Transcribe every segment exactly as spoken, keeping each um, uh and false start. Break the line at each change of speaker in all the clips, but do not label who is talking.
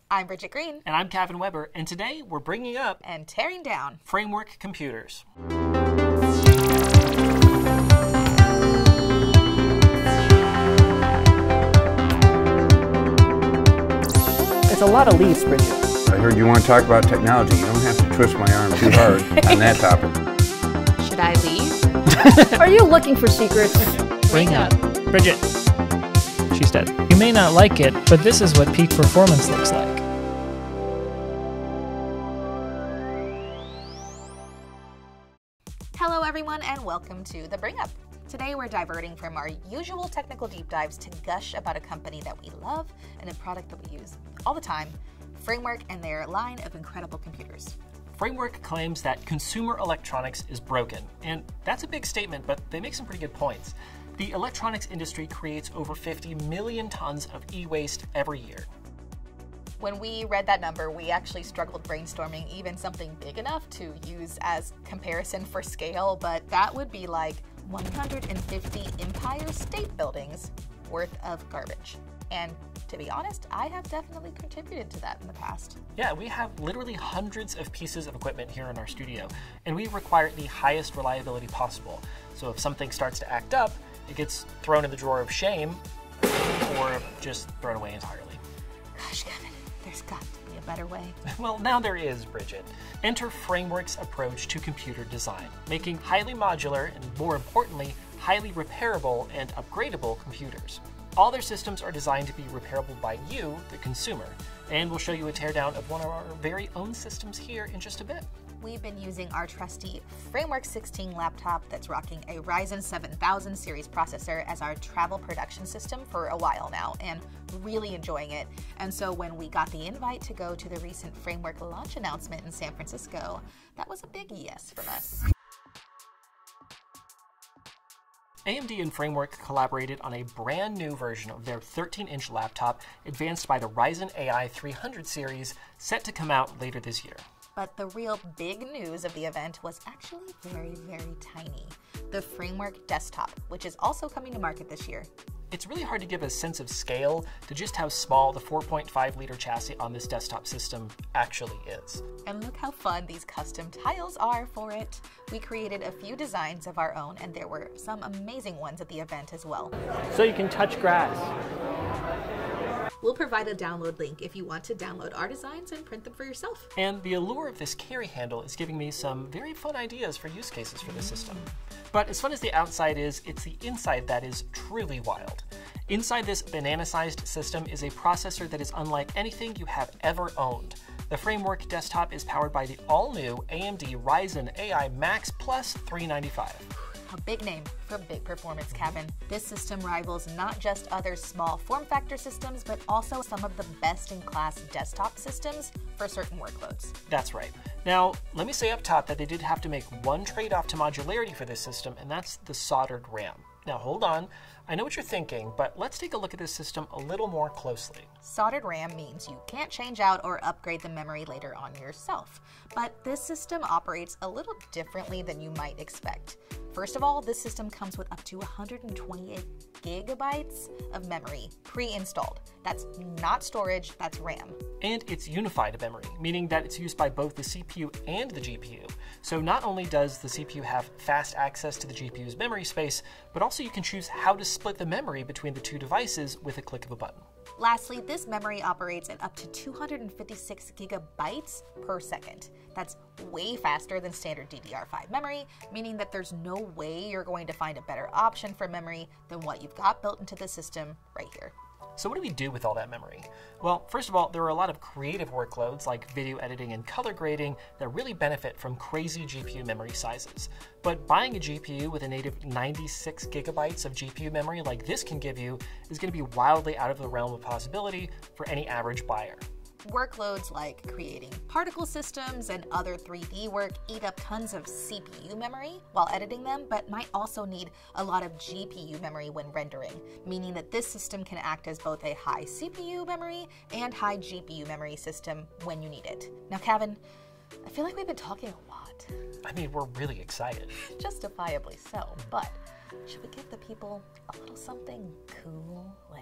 I'm Bridget Green.
And I'm Cavin Weber, and today we're bringing up
and tearing down
framework computers.
It's a lot of leaves, Bridget.
I heard you want to talk about technology. You don't have to twist my arm too hard on that topic.
Should I leave?
Are you looking for secrets?
Bring up. Bridget. She's dead. You may not like it, but this is what peak performance looks like.
Hello everyone and welcome to The Bring Up. Today we're diverting from our usual technical deep dives to gush about a company that we love and a product that we use all the time, Framework and their line of incredible computers.
Framework claims that consumer electronics is broken, and that's a big statement, but they make some pretty good points. The electronics industry creates over fifty million tons of e-waste every year.
When we read that number, we actually struggled brainstorming even something big enough to use as comparison for scale, but that would be like one hundred fifty Empire State Buildings worth of garbage. And to be honest, I have definitely contributed to that in the past.
Yeah, we have literally hundreds of pieces of equipment here in our studio, and we require the highest reliability possible. So if something starts to act up, it gets thrown in the drawer of shame or just thrown away entirely.
Gosh, Kevin, there's got to be a better way.
Well, now there is, Bridget. Enter Framework's approach to computer design, making highly modular and, more importantly, highly repairable and upgradable computers. All their systems are designed to be repairable by you, the consumer, and we'll show you a teardown of one of our very own systems here in just a bit.
We've been using our trusty Framework sixteen laptop that's rocking a Ryzen seven thousand series processor as our travel production system for a while now, and really enjoying it. And so when we got the invite to go to the recent Framework launch announcement in San Francisco, that was a big yes from us.
A M D and Framework collaborated on a brand new version of their thirteen inch laptop advanced by the Ryzen A I three hundred series, set to come out later this year.
But the real big news of the event was actually very, very tiny. The Framework desktop, which is also coming to market this year.
It's really hard to give a sense of scale to just how small the four point five liter chassis on this desktop system actually is.
And look how fun these custom tiles are for it. We created a few designs of our own, and there were some amazing ones at the event as well.
So you can touch grass.
We'll provide a download link if you want to download our designs and print them for yourself.
And the allure of this carry handle is giving me some very fun ideas for use cases for this system. But as fun as the outside is, it's the inside that is truly wild. Inside this banana-sized system is a processor that is unlike anything you have ever owned. The Framework desktop is powered by the all-new A M D Ryzen A I Max Plus three ninety-five.
A big name for big performance, Cavin. This system rivals not just other small form factor systems, but also some of the best-in-class desktop systems for certain workloads.
That's right. Now, let me say up top that they did have to make one trade-off to modularity for this system, and that's the soldered RAM. Now hold on, I know what you're thinking, but let's take a look at this system a little more closely.
Soldered RAM means you can't change out or upgrade the memory later on yourself, but this system operates a little differently than you might expect. First of all, this system comes with up to one hundred twenty-eight gigabytes of memory pre-installed. That's not storage, that's RAM.
And it's unified memory, meaning that it's used by both the C P U and the G P U. So not only does the C P U have fast access to the G P U's memory space, but also you can choose how to split the memory between the two devices with a click of a button.
Lastly, this memory operates at up to two hundred fifty-six gigabytes per second. That's way faster than standard D D R five memory, meaning that there's no way you're going to find a better option for memory than what you've got built into the system right here.
So what do we do with all that memory? Well, first of all, there are a lot of creative workloads like video editing and color grading that really benefit from crazy G P U memory sizes. But buying a G P U with a native ninety-six gigabytes of G P U memory like this can give you is going to be wildly out of the realm of possibility for any average buyer.
Workloads like creating particle systems and other three D work eat up tons of C P U memory while editing them, but might also need a lot of G P U memory when rendering, meaning that this system can act as both a high C P U memory and high G P U memory system when you need it. Now, Cavin, I feel like we've been talking a lot.
I mean, we're really excited.
Justifiably so, but should we give the people a little something cool, like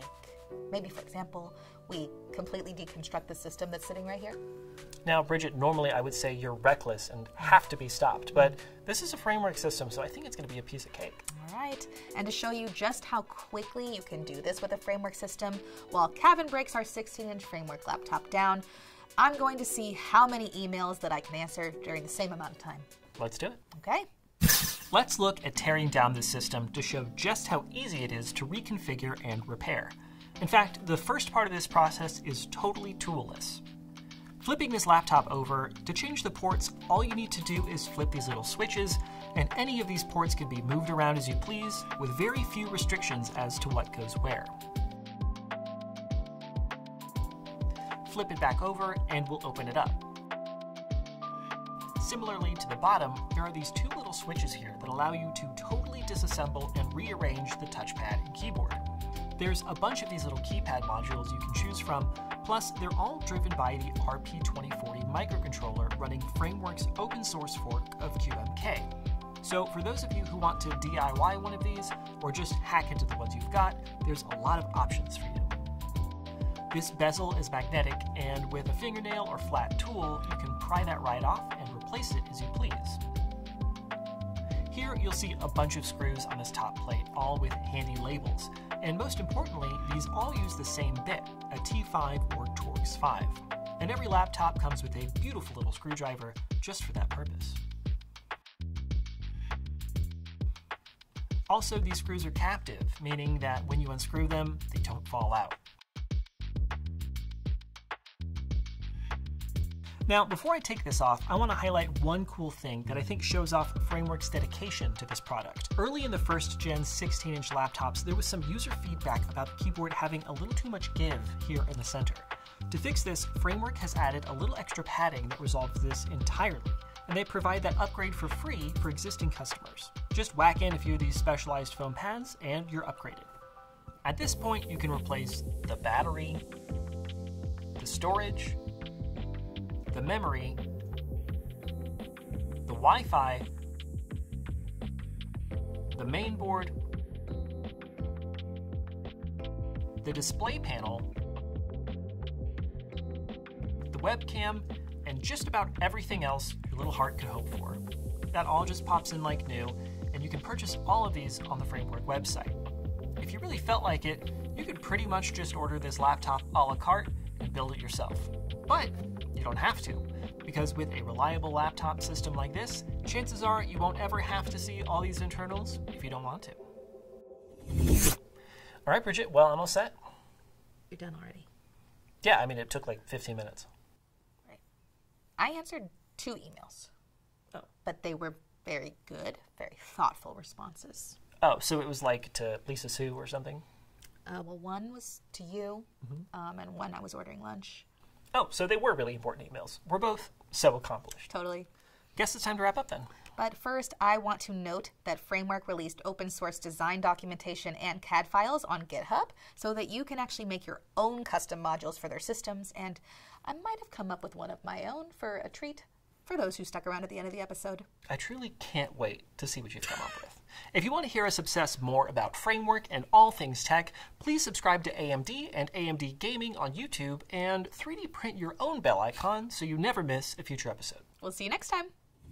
Maybe, for example, we completely deconstruct the system that's sitting right here.
Now, Bridget, normally I would say you're reckless and have to be stopped, but this is a framework system, so I think it's going to be a piece of cake.
All right, and to show you just how quickly you can do this with a framework system, while Cavin breaks our sixteen inch framework laptop down, I'm going to see how many emails that I can answer during the same amount of time.
Let's do it.
Okay.
Let's look at tearing down this system to show just how easy it is to reconfigure and repair. In fact, the first part of this process is totally toolless. Flipping this laptop over, to change the ports, all you need to do is flip these little switches, and any of these ports can be moved around as you please, with very few restrictions as to what goes where. Flip it back over, and we'll open it up. Similarly to the bottom, there are these two little switches here that allow you to totally disassemble and rearrange the touchpad and keyboard. There's a bunch of these little keypad modules you can choose from, plus they're all driven by the R P twenty forty microcontroller running Framework's open source fork of Q M K. So for those of you who want to D I Y one of these, or just hack into the ones you've got, there's a lot of options for you. This bezel is magnetic, and with a fingernail or flat tool, you can pry that right off and replace it as you please. Here you'll see a bunch of screws on this top plate, all with handy labels. And most importantly, these all use the same bit, a T five or Torx five. And every laptop comes with a beautiful little screwdriver just for that purpose. Also, these screws are captive, meaning that when you unscrew them, they don't fall out. Now, before I take this off, I want to highlight one cool thing that I think shows off Framework's dedication to this product. Early in the first gen sixteen inch laptops, there was some user feedback about the keyboard having a little too much give here in the center. To fix this, Framework has added a little extra padding that resolves this entirely, and they provide that upgrade for free for existing customers. Just whack in a few of these specialized foam pads and you're upgraded. At this point, you can replace the battery, the storage, the memory, the Wi-Fi, the main board, the display panel, the webcam, and just about everything else your little heart could hope for. That all just pops in like new, and you can purchase all of these on the Framework website. If you really felt like it, you could pretty much just order this laptop a la carte and build it yourself. But you don't have to, because with a reliable laptop system like this, chances are you won't ever have to see all these internals if you don't want to. All right, Bridget, well, I'm all set.
You're done already.
Yeah, I mean, it took like fifteen minutes.
Right. I answered two emails.
Oh.
But they were very good, very thoughtful responses.
Oh, so it was like to Lisa Sue or something?
Uh, well, one was to you,
mm-hmm.
um, and one I was ordering lunch.
Oh, so they were really important emails. We're both so accomplished.
Totally.
Guess it's time to wrap up then.
But first, I want to note that Framework released open source design documentation and C A D files on GitHub so that you can actually make your own custom modules for their systems, and I might have come up with one of my own for a treat for those who stuck around at the end of the episode.
I truly can't wait to see what you've come up with. If you want to hear us obsess more about Framework and all things tech, please subscribe to A M D and A M D Gaming on YouTube and three D print your own bell icon so you never miss a future episode.
We'll see you next time.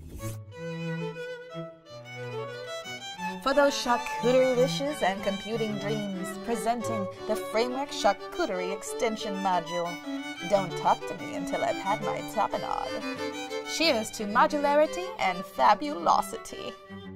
For those charcuterie wishes and computing dreams, presenting the Framework Charcuterie Extension Module. Don't talk to me until I've had my tapenade. Cheers to modularity and fabulosity.